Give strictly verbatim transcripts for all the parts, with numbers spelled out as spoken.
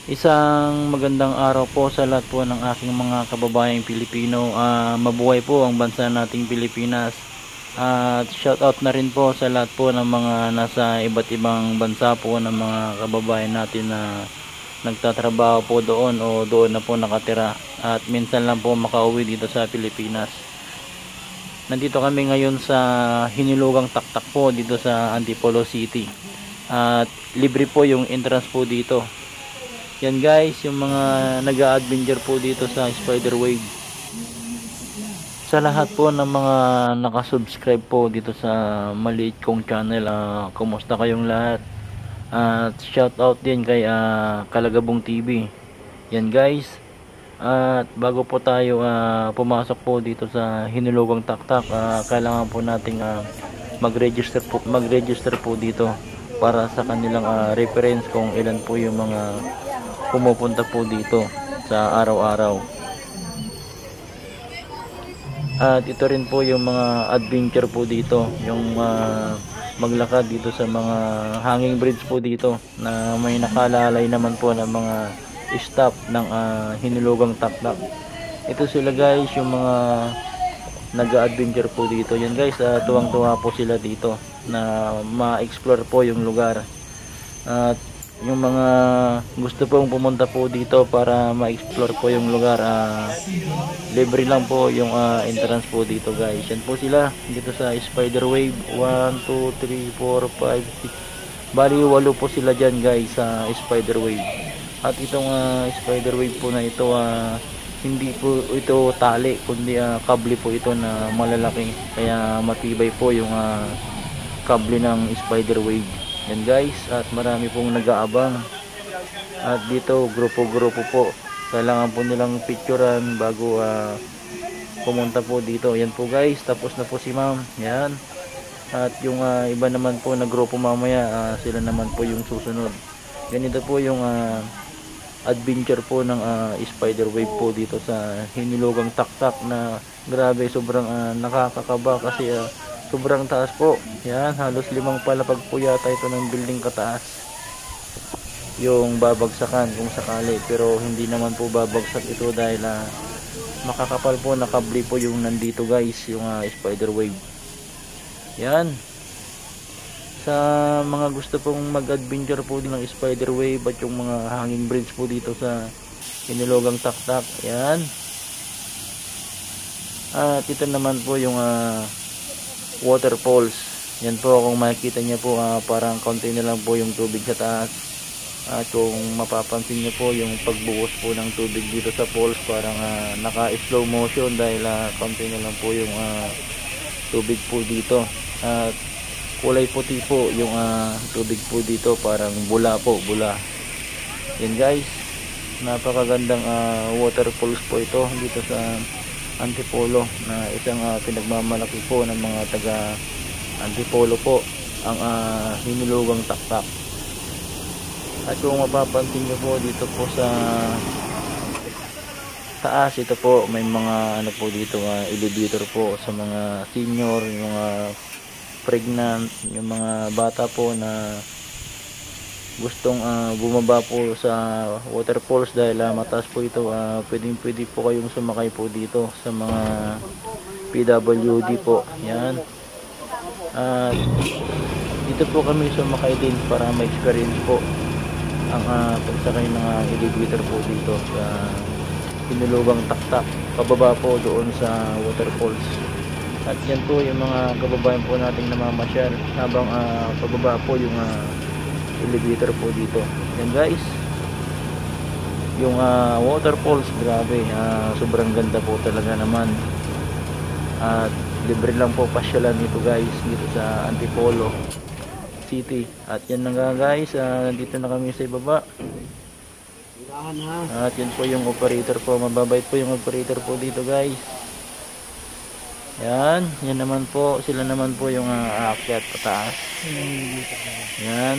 Isang magandang araw po sa lahat po ng aking mga kababayang Pilipino. Uh, mabuhay po ang bansa nating Pilipinas. At uh, shout out na rin po sa lahat po ng mga nasa iba't ibang bansa po ng mga kababayan natin na nagtatrabaho po doon o doon na po nakatira. At minsan lang po makauwi dito sa Pilipinas. Nandito kami ngayon sa Hinulugang Taktak po dito sa Antipolo City. At libre po yung entrance po dito. Yan guys, yung mga nag-a-adventure po dito sa Spider Wave. Sa lahat po ng mga nakasubscribe po dito sa maliit kong channel, uh, kumusta kayong lahat? At uh, shout out din kay uh, Kalagabong T V. Yan guys. At uh, bago po tayo uh, pumasok po dito sa Hinulugang Taktak, uh, kailangan po nating uh, mag-register po, mag-register po dito para sa kanilang uh, reference kung ilan po yung mga pumupunta po dito sa araw-araw. At ito rin po yung mga adventure po dito, yung uh, maglakad dito sa mga hanging bridge po dito na may nakalalay naman po ng mga stop ng uh, Hinulugang Taktak. Ito sila guys, yung mga nag-adventure po dito. Yan guys, uh, tuwang-tuwa po sila dito na ma-explore po yung lugar. At yung mga gusto pong pumunta po dito para ma-explore po yung lugar, uh, libre lang po yung uh, entrance po dito guys. Yan po sila dito sa Spider Wave. One, two, three, four, five, six, bali walo po sila dyan guys sa Spider Wave. At itong uh, Spider Wave po na ito, uh, hindi po ito tali kundi uh, kable po ito na malalaki, kaya matibay po yung uh, kable ng Spider Wave. Yan guys, at marami pong nag-aabang. At dito grupo-grupo po, kailangan po nilang picturean bago uh, pumunta po dito. Yan po guys, tapos na po si ma'am. Yan. At yung uh, iba naman po na grupo mamaya, uh, sila naman po yung susunod. Ganito po yung uh, adventure po ng uh, Spider Wave po dito sa Hinulugang Taktak, na grabe, sobrang uh, nakakakaba kasi uh, sobrang taas po. Yan, halos limang palapag po yata ito ng building kataas yung babagsakan kung sakali, pero hindi naman po babagsak ito dahil uh, makakapal po, nakabli po yung nandito guys, yung uh, Spider Wave. Yan, sa mga gusto pong mag-adventure po din ng Spider Wave at yung mga hanging bridge po dito sa Hinulugang Taktak. Yan, at ito naman po yung uh, waterfalls. Yan po, kung makikita niyo po, uh, parang konti na lang po yung tubig sa taas. At kung mapapansin niyo po yung pagbuhos po ng tubig dito sa falls, parang uh, naka slow motion dahil uh, konti na lang po yung uh, tubig po dito. At kulay puti po yung uh, tubig po dito, parang bula po, bula. Yan guys, napakagandang uh, waterfalls po ito dito sa Antipolo, na isang uh, pinagmamalaki po ng mga taga Antipolo po ang uh, Hinulugang Taktak. At kung mapapansin nyo po dito po sa taas, ito po may mga ano po dito, uh, elevator po sa mga senior, yung mga pregnant, yung mga bata po na gustong uh, bumaba po sa waterfalls dahil uh, mataas po ito. Uh, pwedeng pwede po kayong sumakay po dito sa mga P W D po. Yan. At uh, dito po kami sumakay din para ma-experience po ang uh, pagsakay ng uh, elevator po dito sa Hinulugang Taktak, pababa po doon sa waterfalls. At yan po yung mga kababayan po nating namamasyal habang uh, pababa po yung uh, elevator po dito. Yan guys, yung uh, waterfalls, grabe, uh, sobrang ganda po talaga naman. At libre lang po pasyalan dito guys, dito sa Antipolo City. At yan na nga guys, uh, nandito na kami sa ibaba. At yan po yung operator po, mababait po yung operator po dito guys. Yan, yan naman po, sila naman po yung uh, aakyat pataas. Yan,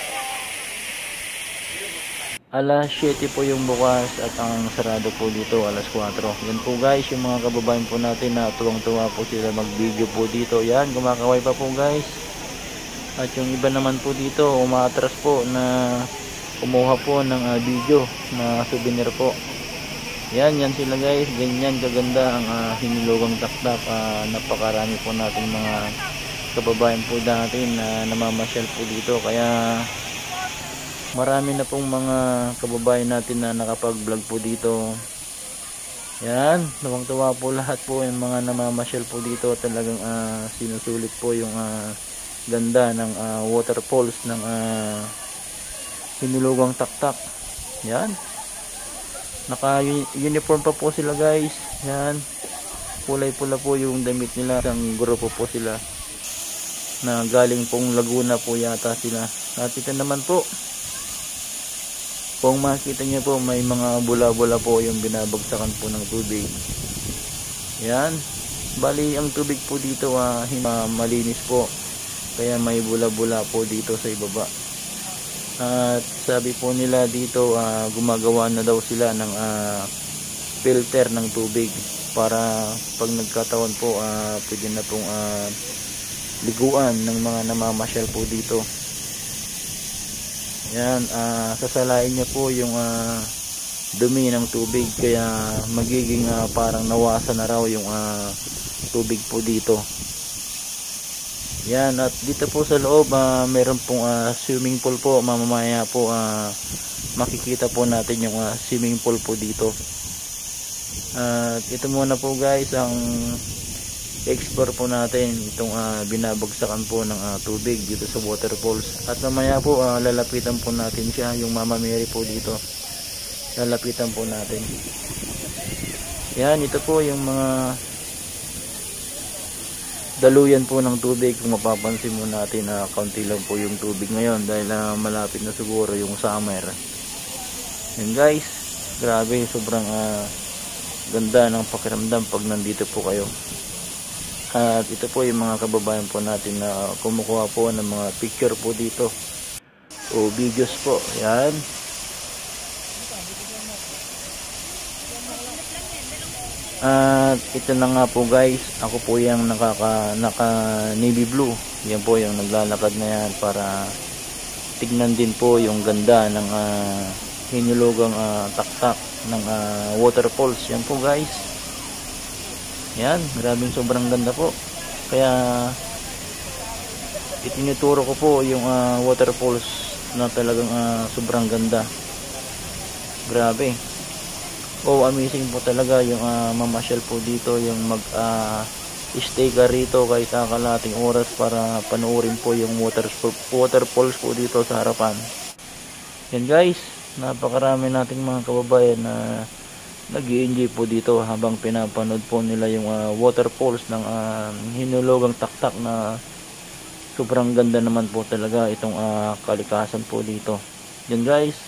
alas siyete po yung bukas at ang sarado po dito alas kwatro. Yan po guys, yung mga kababayan po natin na tuwang-tuwa po sila mag video po dito. Yan, kumakaway pa po guys. At yung iba naman po dito umaatras po na kumuha po ng uh, video na souvenir po. Yan, yan sila guys. Ganyan kaganda ang uh, Hinulugang Taktak. Uh, napakarami po nating mga kababayan po natin na namamasyal po dito. Kaya marami na pong mga kababayan natin na nakapag-vlog po dito. Yan, tuwang-tuwa po lahat po yung mga namamasyal po dito. Talagang uh, sinusulit po yung uh, ganda ng uh, waterfalls ng uh, Hinulugang Taktak. Yan, naka-uniform pa po sila guys. Yan, kulay pula po yung damit nila. Isang grupo po sila na galing pong Laguna po yata sila. At ito naman po, kung makita nyo po, may mga bula-bula po yung binabagsakan po ng tubig. Yan, bali ang tubig po dito ah, malinis po, kaya may bula-bula po dito sa ibaba. At sabi po nila dito, uh, gumagawa na daw sila ng uh, filter ng tubig para pag nagkataon po uh, pwede na pong uh, liguan ng mga namamasyal po dito. Yan, uh, sasalain niya po yung uh, dumi ng tubig, kaya magiging uh, parang nawasan na raw yung uh, tubig po dito. Yan, at dito po sa loob uh, meron pong uh, swimming pool po. Mamamaya po uh, makikita po natin yung uh, swimming pool po dito. At uh, ito muna po guys ang explore po natin itong uh, binabagsakan po ng uh, tubig dito sa waterfalls. At mamaya po uh, lalapitan po natin siya, yung Mama Mary po dito. Lalapitan po natin. Yan, ito po yung mga daluyan po ng tubig. Kung mapapansin mo natin na uh, kaunti lang po yung tubig ngayon dahil uh, malapit na siguro yung summer. Yan guys, grabe, sobrang uh, ganda ng pakiramdam pag nandito po kayo. At ito po yung mga kababayan po natin na kumukuha po ng mga picture po dito o videos po. Yan, at ito na nga po guys, ako po yung nakaka, naka navy blue. Yan po yung naglalakad na yan para tignan din po yung ganda ng uh, Hinulugang uh, Taktak ng uh, waterfalls. Yan po guys. Yan, grabing sobrang ganda po. Kaya itinuturo ko po yung uh, waterfalls na talagang uh, sobrang ganda. Grabe. Oh, amazing po talaga yung uh, mamasyal po dito, yung mag uh, stay ka rito kahit uh, kalating oras para panoorin po yung water, waterfalls po dito sa harapan. Yan guys, napakarami nating mga kababayan na nag-i-enjoy po dito habang pinapanood po nila yung uh, waterfalls ng uh, Hinulugang Taktak na sobrang ganda naman po talaga itong uh, kalikasan po dito. Yan guys.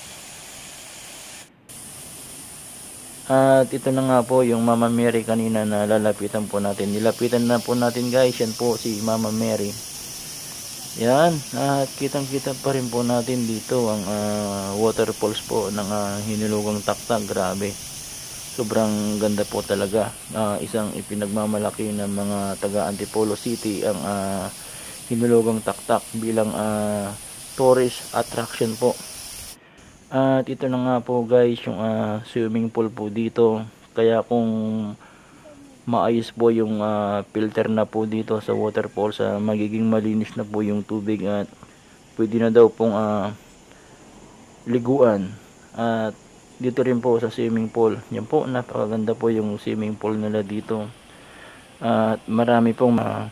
At ito na nga po yung Mama Mary kanina na lalapitan po natin. Nilapitan na po natin guys. Yan po si Mama Mary. Yan. At kitang kita pa rin po natin dito ang uh, waterfalls po ng uh, Hinulugang Taktak. Grabe. Sobrang ganda po talaga. Uh, isang ipinagmamalaki ng mga taga Antipolo City ang uh, Hinulugang Taktak bilang uh, tourist attraction po. At ito na nga po guys yung uh, swimming pool po dito. Kaya kung maayos po yung uh, filter na po dito sa waterfalls, uh, magiging malinis na po yung tubig at pwede na daw pong uh, liguan. At dito rin po sa swimming pool, yan po, napakaganda po yung swimming pool nila dito. At marami pong uh,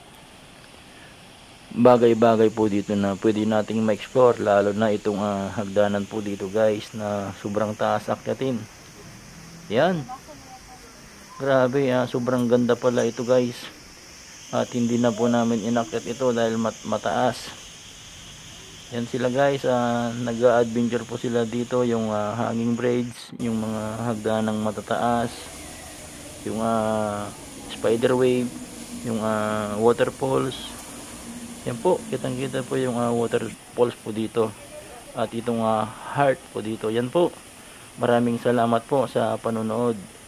bagay-bagay po dito na pwede nating ma-explore, lalo na itong uh, hagdanan po dito guys na sobrang taas akyatin. Yan, grabe, uh, sobrang ganda pala ito guys. At hindi na po namin inakyat ito dahil mat mataas. Yan sila guys, uh, nag-adventure po sila dito, yung uh, hanging bridge, yung mga hagdanang matataas, yung uh, spider wave, yung uh, waterfalls. Yan po, kitang kita po yung uh, waterfalls po dito. At itong uh, heart po dito. Yan po, maraming salamat po sa panonood.